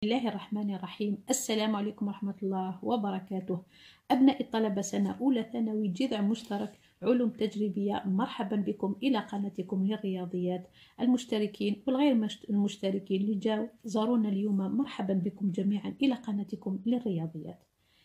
الله الرحمن الرحيم. السلام عليكم ورحمة الله وبركاته. أبناء الطلبة سنة أولى ثانوي جذع مشترك علوم تجريبية، مرحبا بكم إلى قناتكم للرياضيات. المشتركين والغير المشتركين اللي جاوا زارونا اليوم مرحبا بكم جميعا إلى قناتكم للرياضيات.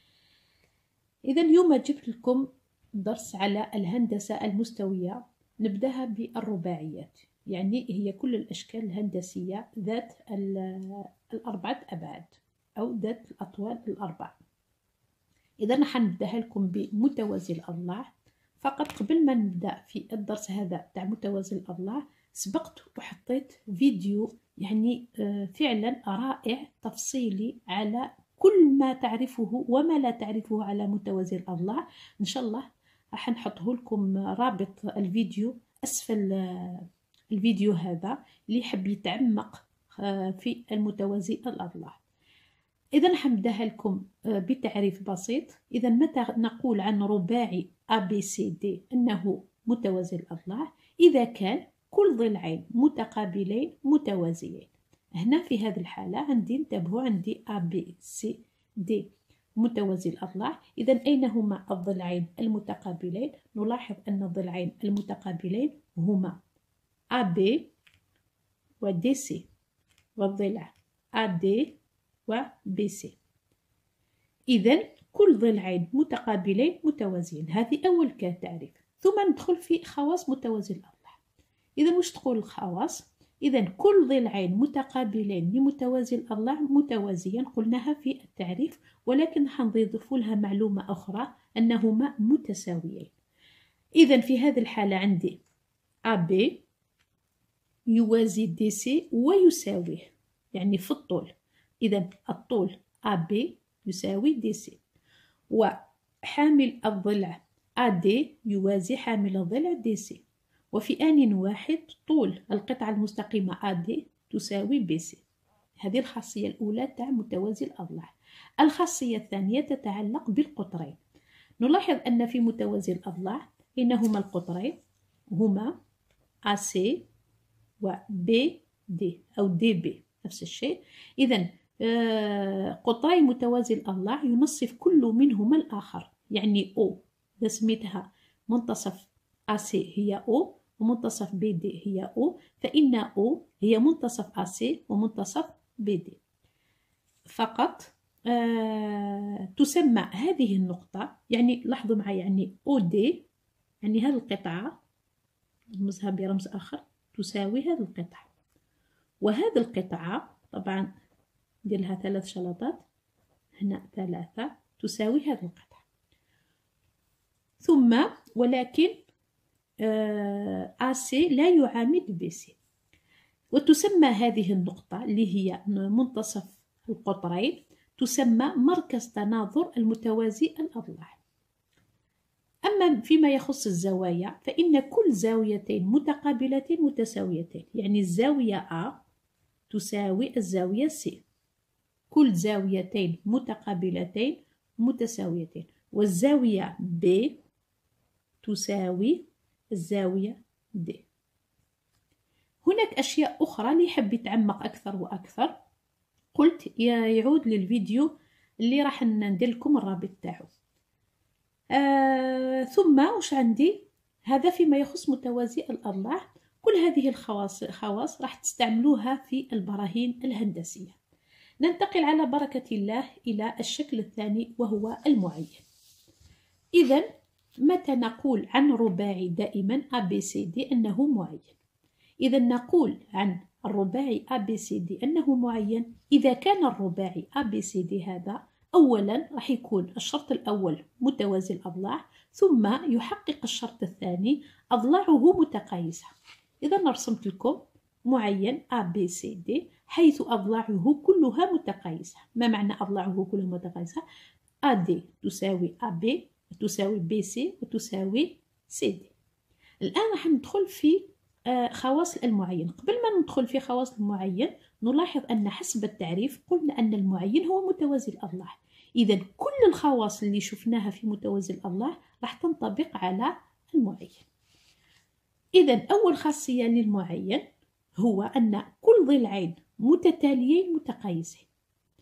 إذا اليوم جبت لكم درس على الهندسة المستوية. نبدأها بالرباعيات، يعني هي كل الأشكال الهندسية ذات الأربعة أبعاد أو ذات الأطوال الأربعة. إذا حنبدأها لكم بمتوازي الأضلاع. فقط قبل ما نبدأ في الدرس هذا تاع متوازي الأضلاع سبقت وحطيت فيديو يعني فعلا رائع تفصيلي على كل ما تعرفه وما لا تعرفه على متوازي الأضلاع. إن شاء الله راح نحطه لكم رابط الفيديو أسفل الفيديو هذا اللي يحب يتعمق في المتوازي الأضلاع. إذا حنبدأها لكم بتعريف بسيط. إذا متى نقول عن رباعي ABCD أنه متوازي الأضلاع؟ إذا كان كل ضلعين متقابلين متوازيين. هنا في هذه الحالة عندي انتبهوا، عندي ABCD متوازي الأضلاع. إذا أين هما الضلعين المتقابلين؟ نلاحظ أن الضلعين المتقابلين هما AB و DC، والضلع AD و BC. إذا كل ضلعين متقابلين متوازيين. هذه أول تعريف. ثم ندخل في خواص متوازي الأضلاع. إذا وش تقول الخواص؟ إذا كل ضلعين متقابلين لمتوازي الأضلاع متوازيين، قلناها في التعريف، ولكن حنضيف لها معلومة أخرى أنهما متساويين. إذا في هذه الحالة عندي AB يوازي DC ويساويه، يعني في الطول. إذا الطول AB يساوي DC، وحامل الضلع AD يوازي حامل الضلع DC، وفي آن واحد طول القطعة المستقيمة AD تساوي BC. هذه الخاصية الأولى تاع متوازي الأضلاع. الخاصية الثانية تتعلق بالقطرين. نلاحظ أن في متوازي الأضلاع إنهما القطرين هما AC و BD أو DB نفس الشيء. إذن قطري متوازي الأضلاع ينصف كل منهما الآخر، يعني O إذا سميتها منتصف AC هي O ومنتصف BD هي O، فإن O هي منتصف AC ومنتصف BD. فقط تسمى هذه النقطة، يعني لاحظوا معي، يعني OD يعني هذه القطعة نرمزها برمز آخر تساوي هذه القطعة، وهذه القطعة طبعا ندير لها 3 شلطات، هنا 3 تساوي هذه القطعة. ثم ولكن AC لا يعامل BC، وتسمى هذه النقطة اللي هي منتصف القطرين تسمى مركز تناظر المتوازي الأضلاع. أما فيما يخص الزوايا فإن كل زاويتين متقابلتين متساويتين، يعني الزاوية A تساوي الزاوية C، كل زاويتين متقابلتين متساويتين، والزاوية B تساوي الزاوية D. هناك أشياء أخرى اللي يحب يتعمق أكثر وأكثر قلت يعود للفيديو اللي راح ندير لكم الرابط تاعو. ثم وش عندي؟ هذا فيما يخص متوازي الأضلاع. كل هذه الخواص راح تستعملوها في البراهين الهندسية. ننتقل على بركة الله إلى الشكل الثاني وهو المعين. إذا متى نقول عن رباعي دائما ABCD أنه معين؟ إذا نقول عن الرباعي ABCD أنه معين إذا كان الرباعي ABCD هذا أولا راح يكون الشرط الأول متوازي الأضلاع، ثم يحقق الشرط الثاني أضلاعه متقايسة. إذا رسمت لكم معين ABCD حيث أضلاعه كلها متقايسة. ما معنى أضلاعه كلها متقايسة؟ AD تساوي AB وتساوي BC وتساوي CD. الآن راح ندخل في خواص المعين. قبل ما ندخل في خواص المعين نلاحظ أن حسب التعريف قلنا أن المعين هو متوازي الأضلاع. إذا كل الخواص اللي شفناها في متوازي الأضلاع راح تنطبق على المعين. إذا أول خاصية للمعين هو أن كل ضلعين متتاليين متقايسين.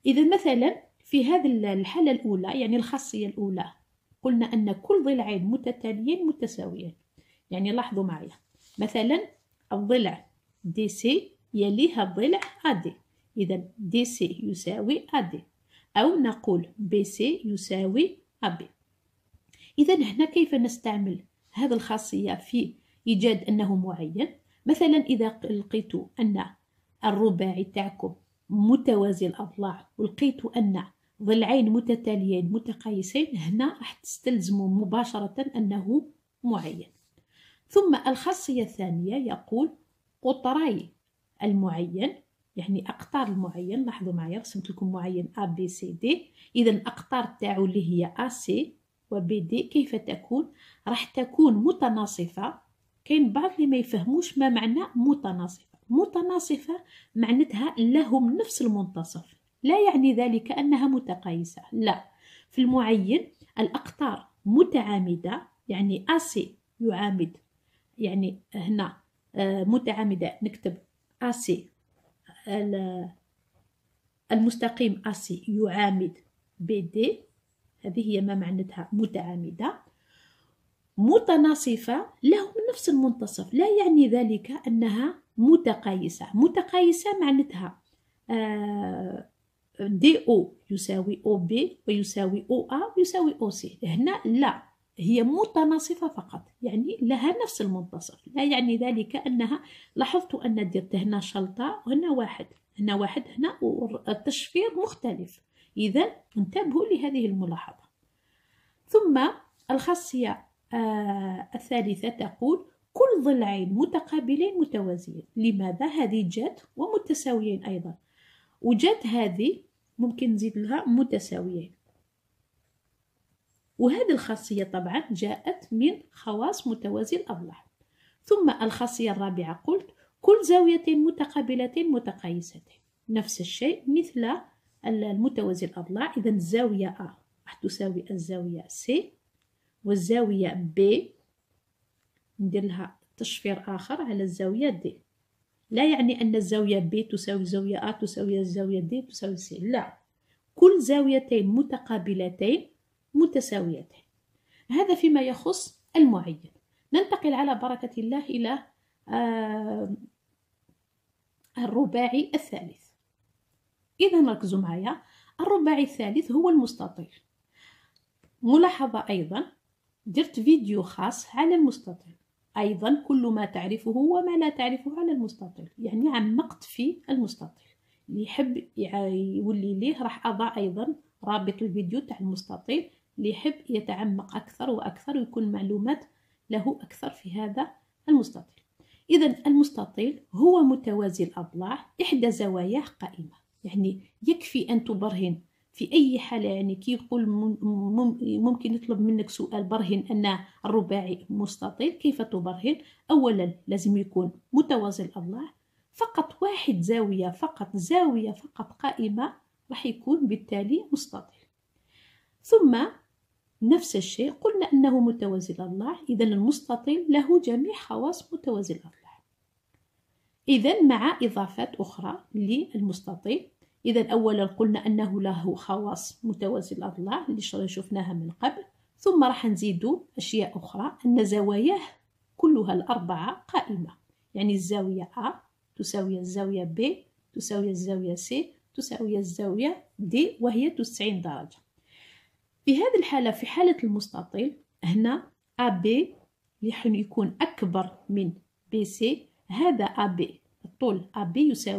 إذا مثلا في هذه الحالة الأولى، يعني الخاصية الأولى، قلنا أن كل ضلعين متتاليين متساويين. يعني لاحظوا معي مثلا الضلع دي سي يليها الضلع AD، إذا دي سي يساوي AD، أو نقول بي سي يساوي AB. إذا هنا كيف نستعمل هذه الخاصية في إيجاد أنه معين؟ مثلا إذا لقيت أن الرباعي تاعكم متوازي الأضلاع ولقيت أن ضلعين متتاليين متقايسين، هنا راح تستلزموا مباشرة أنه معين. ثم الخاصية الثانية يقول قطري المعين، يعني أقطار المعين. لاحظوا معي رسمت لكم معين A B C D، إذا الأقطار تاعو اللي هي AC و BD كيف تكون؟ راح تكون متناصفة. كاين بعض اللي ما يفهموش ما معنى متناصفة. متناصفة معناتها لهم نفس المنتصف، لا يعني ذلك أنها متقايسة، لا. في المعين الأقطار متعامدة، يعني AC يعامد، يعني هنا متعامدة نكتب AC المستقيم AC يعامد BD، هذه هي ما معناتها متعامدة. متناصفة لهم نفس المنتصف، لا يعني ذلك أنها متقايسة. متقايسة معناتها دي أو يساوي أو بي ويساوي أو أ ويساوي أو سي. هنا لا، هي متناصفة فقط، يعني لها نفس المنتصف، لا يعني ذلك أنها. لاحظت أن درت هنا شلطة وهنا واحد، هنا واحد، هنا التشفير مختلف. إذا انتبهوا لهذه الملاحظة. ثم الخاصية الثالثة تقول كل ضلعين متقابلين متوازيين. لماذا؟ هذه جات ومتساويين أيضا، وجات هذه ممكن نزيد لها متساويين. وهذه الخاصية طبعا جاءت من خواص متوازي الأضلاع. ثم الخاصية الرابعة قلت كل زاويتين متقابلتين متقايستين، نفس الشيء مثل المتوازي الأضلاع. إذا الزاوية A راح تساوي الزاوية C، والزاوية B ندير لها تشفير آخر على الزاوية D. لا يعني أن الزاوية B تساوي الزاوية A تساوي الزاوية D تساوي C، لا، كل زاويتين متقابلتين متساويتين. هذا فيما يخص المعين. ننتقل على بركة الله إلى الرباعي الثالث. إذا ركزوا معايا، الرباعي الثالث هو المستطيل. ملاحظة أيضا درت فيديو خاص على المستطيل، أيضا كل ما تعرفه وما لا تعرفه على المستطيل، يعني عمقت في المستطيل. اللي يحب يولي ليه راح أضع أيضا رابط الفيديو تاع المستطيل، اللي يحب يتعمق أكثر وأكثر ويكون معلومات له أكثر في هذا المستطيل. إذا المستطيل هو متوازي الأضلاع، إحدى زواياه قائمة. يعني يكفي أن تبرهن في أي حالة، يعني كي يقول ممكن يطلب منك سؤال برهن أن الرباعي مستطيل، كيف تبرهن؟ أولا لازم يكون متوازي الأضلاع، فقط واحد زاوية فقط، زاوية فقط قائمة، راح يكون بالتالي مستطيل. ثم نفس الشيء قلنا أنه متوازي الأضلاع، إذا المستطيل له جميع خواص متوازي الأضلاع. إذا مع إضافات أخرى للمستطيل. إذا أولا قلنا أنه له خواص متوازي الأضلاع اللي شفناها من قبل، ثم راح نزيدوا أشياء أخرى، أن زواياه كلها الأربعة قائمة، يعني الزاوية A تساوي الزاوية B تساوي الزاوية C تساوي الزاوية D، وهي 90 درجة. في هذه الحالة، في حالة المستطيل، هنا AB اللي يكون أكبر من BC، هذا AB الطول AB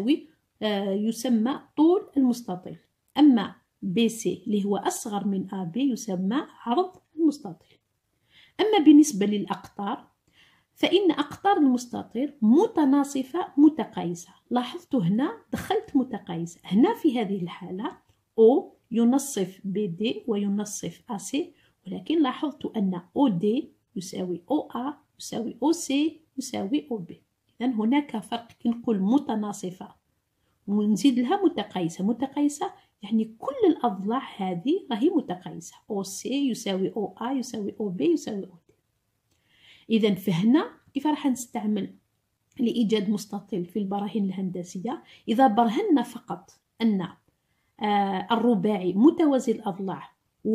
يسمى طول المستطيل. أما BC اللي هو أصغر من AB يسمى عرض المستطيل. أما بالنسبة للأقطار، فإن أقطار المستطيل متناصفة متقايسة. لاحظت هنا دخلت متقايسة، هنا في هذه الحالة O ينصف BD وينصف AC، ولكن لاحظت أن OD يساوي OA يساوي OC يساوي OB. إذن هناك فرق. كي نقول متناصفة ونزيد لها متقايسة، متقايسة يعني كل الأضلاع هذه راهي متقايسة، OC يساوي OA يساوي OB يساوي OD. إذن فهنا كيف راح نستعمل لإيجاد مستطيل في البراهين الهندسية؟ إذا برهنا فقط أن الرباعي متوازي الأضلاع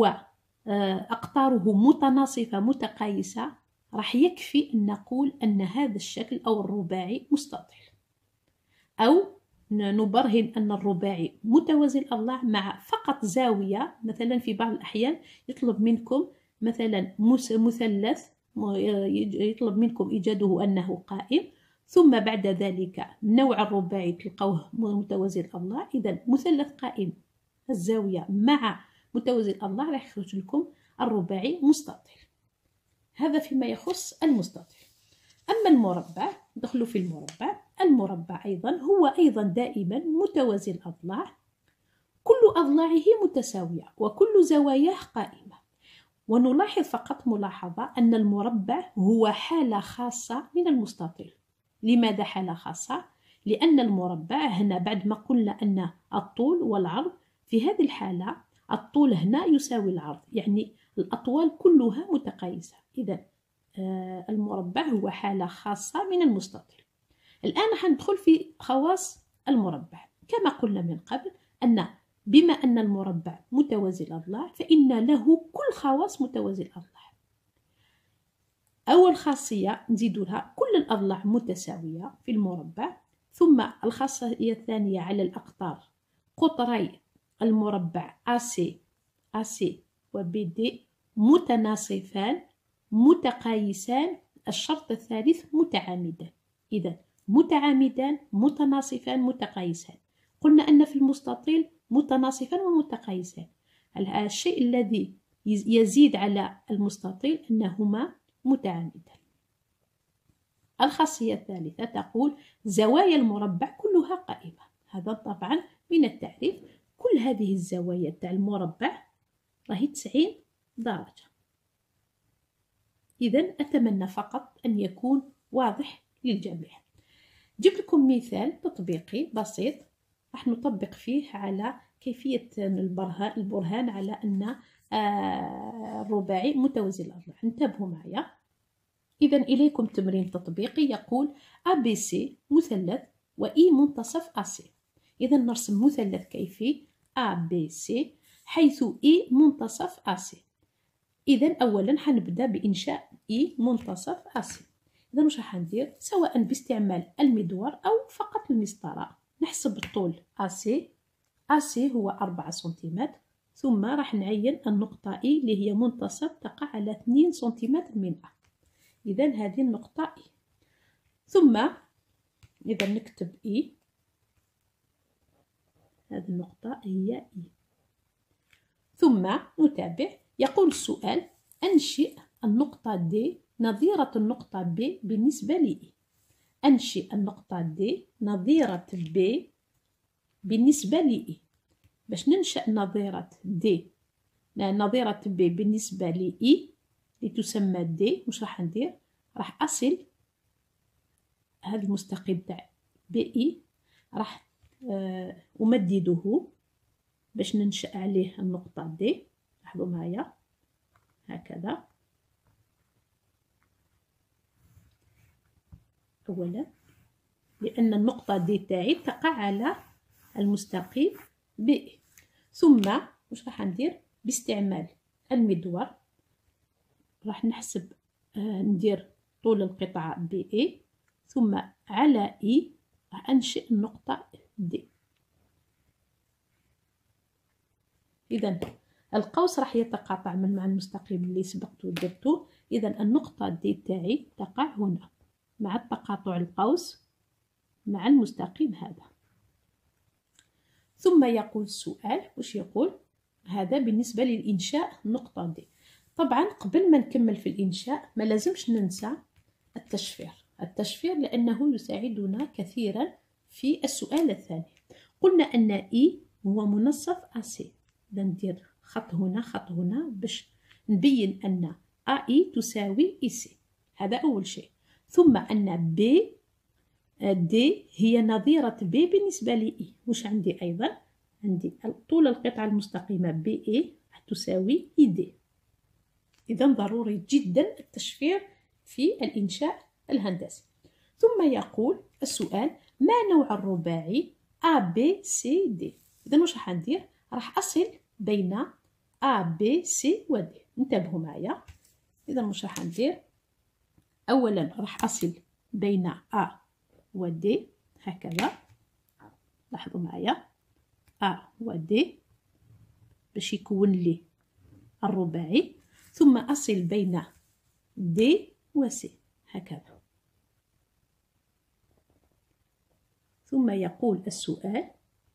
وأقطاره متناصفة متقايسة، راح يكفي أن نقول أن هذا الشكل أو الرباعي مستطيل، أو نبرهن أن الرباعي متوازي الأضلاع مع فقط زاوية. مثلا في بعض الأحيان يطلب منكم مثلا مثلث، يطلب منكم إيجاده أنه قائم، ثم بعد ذلك نوع الرباعي تلقوه متوازي الأضلاع، إذا مثلث قائم الزاوية مع متوازي الأضلاع راح يخرج لكم الرباعي مستطيل. هذا فيما يخص المستطيل. أما المربع، ندخلوا في المربع. المربع أيضا هو أيضا دائما متوازي الأضلاع، كل أضلاعه متساوية وكل زواياه قائمة. ونلاحظ فقط ملاحظة أن المربع هو حالة خاصة من المستطيل. لماذا حالة خاصة؟ لأن المربع هنا بعد ما قلنا أن الطول والعرض، في هذه الحالة الطول هنا يساوي العرض، يعني الأطوال كلها متقايسة. إذا المربع هو حالة خاصة من المستطيل. الآن حندخل في خواص المربع. كما قلنا من قبل أن بما أن المربع متوازي الأضلاع فإن له كل خواص متوازي الأضلاع. أول خاصية نزيد لها كل الأضلاع متساوية في المربع. ثم الخاصية الثانية على الأقطار، قطري المربع AC و BD متناصفان متقايسان. الشرط الثالث متعامدان. إذا متعامدان متناصفان متقايسان. قلنا أن في المستطيل متناصفان ومتقايسان. الشيء الذي يزيد على المستطيل أنهما متعامدان. الخاصية الثالثة تقول زوايا المربع كلها قائمة. هذا طبعا من التعريف، كل هذه الزوايا تاع المربع راهي 90 درجة. إذا أتمنى فقط أن يكون واضح للجميع. جبت لكم مثال تطبيقي بسيط راح نطبق فيه على كيفية البرهان على أن الرباعي متوازي الأضلاع. انتبهوا معي. إذا إليكم تمرين تطبيقي يقول ABC مثلث وإي منتصف AC. إذا نرسم مثلث كيفي ABC حيث إي منتصف AC. إذا أولا حنبدأ بإنشاء إي منتصف AC. إذا واش راح ندير؟ سواء باستعمال المدور أو فقط المسطرة. نحسب الطول AC هو 4 سنتيمتر، ثم راح نعين النقطة إي اللي هي منتصف تقع على 2 سنتيمتر منها. إذا هذه النقطة إي. ثم إذا نكتب إي، هذه النقطة هي إي. ثم نتابع. يقول السؤال أنشئ النقطة D نظيرة النقطة B بالنسبة لإي. أنشئ النقطة D نظيرة B بالنسبة لإي. باش ننشأ نظيرة D نظيرة B بالنسبة لإي لتسمى D، واش راح ندير؟ راح أصل هذا المستقيم تاع BI، راح أمدده باش ننشأ عليه النقطة D. لاحظوا معايا هكذا. أولا لأن النقطة دي تاعي تقع على المستقيم BI. ثم واش راح ندير؟ باستعمال المدور راح نحسب ندير طول القطعة BI، ثم على I راح أنشئ النقطة D. إذا القوس راح يتقاطع مع المستقيم اللي سبقت ودرته. إذا النقطة دي تاعي تقع هنا مع التقاطع القوس مع المستقيم هذا. ثم يقول السؤال واش يقول؟ هذا بالنسبة للإنشاء نقطة دي. طبعا قبل ما نكمل في الإنشاء ما لازمش ننسى التشفير لأنه يساعدنا كثيرا في السؤال الثاني. قلنا أن إي هو منصف AC. إذا ندير خط هنا خط هنا باش نبين أن AI تساوي EC. هذا أول شيء. ثم أن D هي نظيرة B بالنسبة لإي. وش عندي أيضا؟ عندي طول القطعة المستقيمة BA تساوي ED. إذا ضروري جدا التشفير في الإنشاء الهندسي. ثم يقول السؤال ما نوع الرباعي ABCD. إذا واش راح ندير؟ راح أصل بين A B C و D. انتبهوا معايا. إذا مش راح ندير، أولا راح أصل بين A و D هكذا، لاحظوا معايا A و D باش يكون لي الرباعي، ثم أصل بين D و C هكذا. ثم يقول السؤال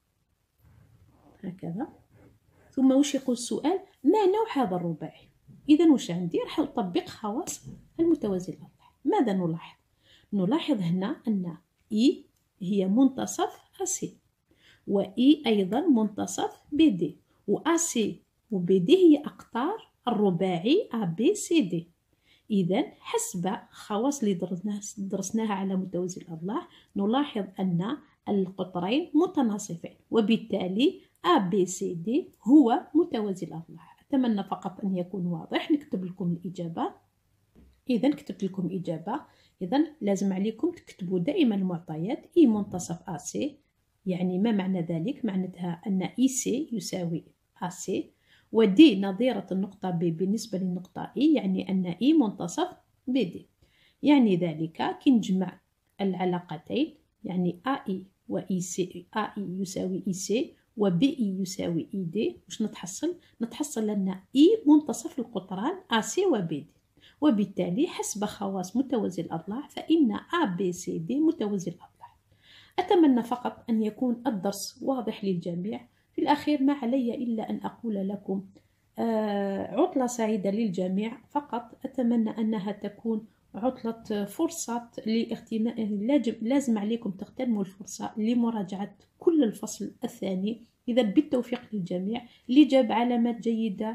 هكذا، ثم وش يقول السؤال؟ ما نوع هذا الرباعي؟ إذا وش ندير؟ راح نطبق خواص المتوازي الأضلاع. ماذا نلاحظ؟ نلاحظ هنا أن E هي منتصف AC، و E أيضا منتصف BD، و AC و BD هي أقطار الرباعي ABCD. إذا حسب خواص اللي درسناها على متوازي الأضلاع نلاحظ أن القطرين متناصفين، وبالتالي ABCD هو متوازي الأضلاع. أتمنى فقط أن يكون واضح. نكتب لكم الإجابة. إذا كتبت لكم إجابة. إذا لازم عليكم تكتبوا دائما المعطيات. إي منتصف AC، يعني ما معنى ذلك؟ معناتها أن EC يساوي AC، و D نظيرة النقطة B بالنسبة للنقطة E، يعني أن E منتصف BD. يعني ذلك كي نجمع العلاقتين، يعني AI و EC، AI يساوي EC و BE يساوي ED، واش نتحصل؟ نتحصل أن E منتصف القطران AC و BD، وبالتالي حسب خواص متوازي الأضلاع فإن ABCD متوازي الأضلاع. أتمنى فقط أن يكون الدرس واضح للجميع. في الأخير ما علي إلا أن أقول لكم عطلة سعيدة للجميع. فقط أتمنى أنها تكون عطلة فرصة لازم عليكم تغتنموا الفرصة لمراجعة كل الفصل الثاني. إذا بالتوفيق للجميع. اللي جاب علامات جيدة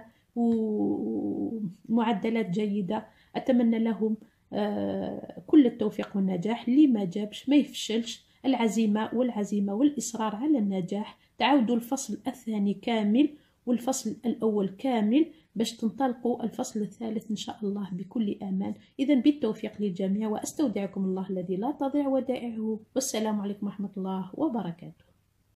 ومعدلات جيدة أتمنى لهم كل التوفيق والنجاح. اللي ما جابش ما يفشلش، العزيمة والإصرار على النجاح. تعودوا الفصل الثاني كامل والفصل الأول كامل باش تنطلقوا الفصل الثالث إن شاء الله بكل أمان. إذا بالتوفيق للجميع، وأستودعكم الله الذي لا تضيع ودائعه، والسلام عليكم ورحمة الله وبركاته.